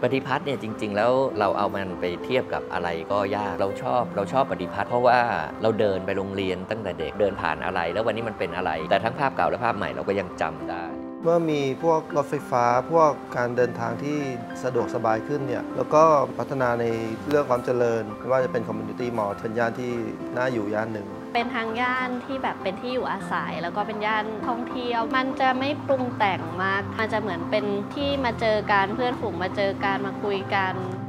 ปฏิพัฒน์เนี่ยจริงๆแล้วเราเอามันไปเทียบกับอะไรก็ยากเราชอบปฏิพัฒน์เพราะว่าเราเดินไปโรงเรียนตั้งแต่เด็กเดินผ่านอะไรแล้ววันนี้มันเป็นอะไรแต่ทั้งภาพเก่าและภาพใหม่เราก็ยังจำได้เมื่อมีพวกรถไฟฟ้าพวกการเดินทางที่สะดวกสบายขึ้นเนี่ยแล้วก็พัฒนาในเรื่องความเจริญไม่ว่าจะเป็นคอมมูนิตี้มอลล์เป็นย่านที่น่าอยู่ย่านหนึ่งเป็นทางย่านที่แบบเป็นที่อยู่อาศัยแล้วก็เป็นย่านท่องเที่ยวมันจะไม่ปรุงแต่งมากมันจะเหมือนเป็นที่มาเจอกันเพื่อนฝูงมาเจอกันมาคุยกัน